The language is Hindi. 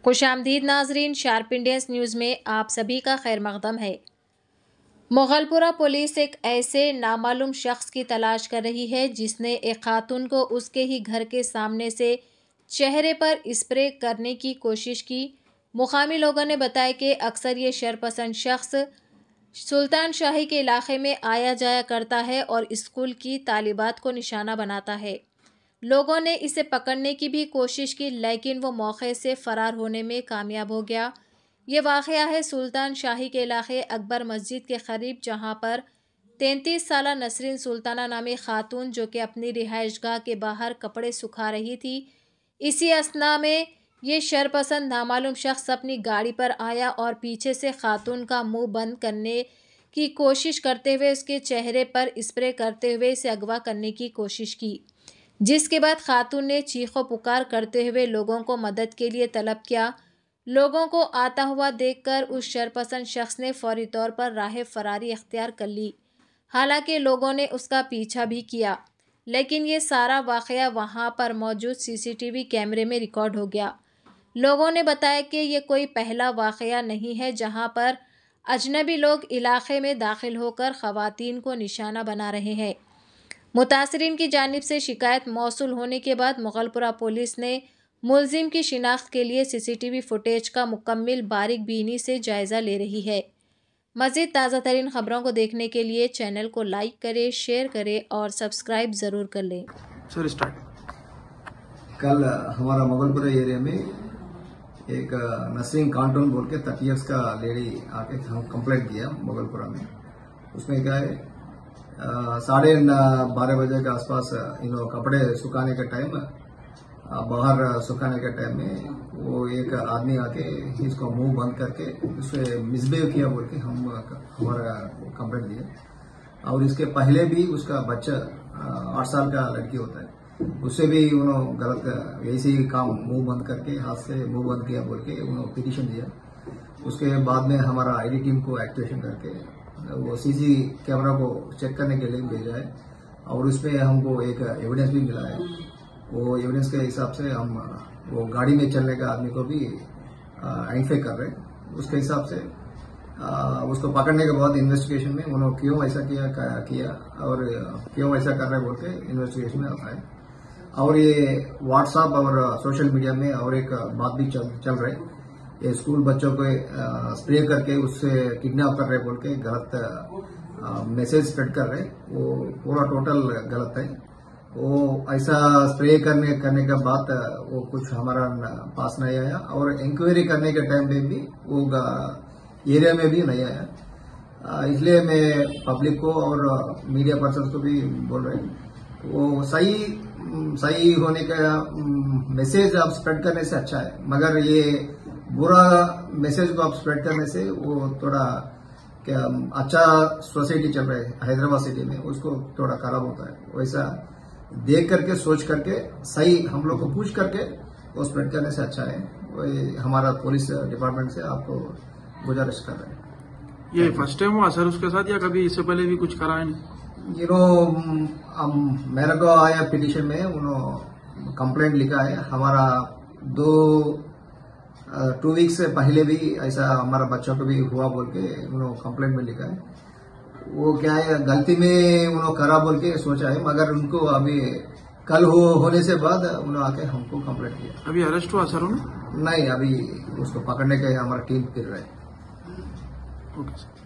खुशामदीद नाजरीन, शार्प इंडियंस न्यूज़ में आप सभी का खैर मकदम है। मुगलपुरा पुलिस एक ऐसे नामालूम शख्स की तलाश कर रही है जिसने एक खातून को उसके ही घर के सामने से चेहरे पर स्प्रे करने की कोशिश की। मुकामी लोगों ने बताया कि अक्सर ये शरपसंद शख्स सुल्तान शाही के इलाके में आया जाया करता है और स्कूल की तालिबात को निशाना बनाता है। लोगों ने इसे पकड़ने की भी कोशिश की, लेकिन वो मौके से फरार होने में कामयाब हो गया। ये वाक़या है सुल्तान शाही के इलाके अकबर मस्जिद के करीब, जहां पर 33 साला नसरीन सुल्ताना नामी खातून जो कि अपनी रिहाइशगाह के बाहर कपड़े सुखा रही थी, इसी असना में ये शरपसंद नामालूम शख्स अपनी गाड़ी पर आया और पीछे से खातून का मुंह बंद करने की कोशिश करते हुए उसके चेहरे पर स्प्रे करते हुए इसे अगवा करने की कोशिश की, जिसके बाद खातून ने चीखो पुकार करते हुए लोगों को मदद के लिए तलब किया। लोगों को आता हुआ देखकर उस शरपसंद शख्स ने फौरी तौर पर राह फरारी अख्तियार कर ली। हालांकि लोगों ने उसका पीछा भी किया, लेकिन ये सारा वाक़या वहां पर मौजूद सीसीटीवी कैमरे में रिकॉर्ड हो गया। लोगों ने बताया कि ये कोई पहला वाक़या नहीं है जहां पर अजनबी लोग इलाके में दाखिल होकर ख़वातीन को निशाना बना रहे हैं। मुतासरीन की जानिब से शिकायत मौसूल होने के बाद मुगलपुरा पुलिस ने मुलजिम की शिनाख्त के लिए सीसीटीवी फुटेज का मुकम्मल बारीक बीनी से जायज़ा ले रही है। मज़ीद ताज़ा तरीन खबरों को देखने के लिए चैनल को लाइक करें, शेयर करें और सब्सक्राइब ज़रूर कर लें। Sir start. कल हमारा मुगलपुरा एरिया में एक नसरीन कांटून बोल के 30 इयर्स का लेडी आके हम कंप्लेंट किया मुगलपुरा में। उसमें क्या है 12:30 बजे के आसपास कपड़े सुखाने के टाइम बाहर सुखाने के टाइम में वो एक आदमी आके इसको मुंह बंद करके उसे मिसबिहेव किया बोल के हमारा कंप्लेंट दिया। और इसके पहले भी उसका बच्चा 8 साल का लड़की होता है, उससे भी उन्होंने गलत ऐसे ही काम मुंह बंद करके हाथ से मुंह बंद किया बोल के उन्होंने पिटीशन दिया। उसके बाद में हमारा आईडी टीम को एक्टिवेशन करके वो सीसी कैमरा को चेक करने के लिए भेजा है और उसमें हमको एक एविडेंस भी मिला है। वो एविडेंस के हिसाब से हम वो गाड़ी में चलने का आदमी को भी आइडेंटिफाई कर रहे हैं। उसके हिसाब से उसको पकड़ने के बाद इन्वेस्टिगेशन में उन्होंने क्यों ऐसा किया और क्यों ऐसा कर रहे बोल के इन्वेस्टिगेशन में आता है। और ये व्हाट्सएप और सोशल मीडिया में और एक बात भी चल रही है, ये स्कूल बच्चों को स्प्रे करके उससे किडनैप कर रहे बोल के गलत मैसेज स्प्रेड कर रहे, वो पूरा टोटल गलत है। वो ऐसा स्प्रे करने के बाद वो कुछ हमारा पास नहीं आया और इंक्वायरी करने के टाइम पे भी वो एरिया में भी नहीं आया। इसलिए मैं पब्लिक को और मीडिया पर्सन को भी बोल रहे हैं, वो सही होने का मैसेज आप स्प्रेड करने से अच्छा है, मगर ये बुरा मैसेज को आप स्प्रेड करने से वो थोड़ा क्या अच्छा सोसाइटी चल रहा है हैदराबाद सिटी में, उसको थोड़ा खराब होता है। वैसा देख करके सोच करके सही हम लोग को पूछ करके वो स्प्रेड करने से अच्छा है। वही हमारा पुलिस डिपार्टमेंट से आपको गुजारिश कर रहे हैं। ये फर्स्ट टाइम हुआ सर उसके साथ या कभी इससे पहले भी कुछ करा है? मेरे को आया पिटीशन में उन्होंने कंप्लेंट लिखा है। हमारा 2 वीक्स से पहले भी ऐसा हमारा बच्चों को भी हुआ बोल के उन्होंने कंप्लेंट में लिखा है। वो क्या है गलती में उन्होंने करा बोल के सोचा है, मगर उनको अभी कल होने से बाद उन्होंने आके हमको कंप्लेंट किया। अभी अरेस्ट हुआ सर उन्हें? नहीं, अभी उसको पकड़ने के हमारा टीम फिर रहे। Okay sir.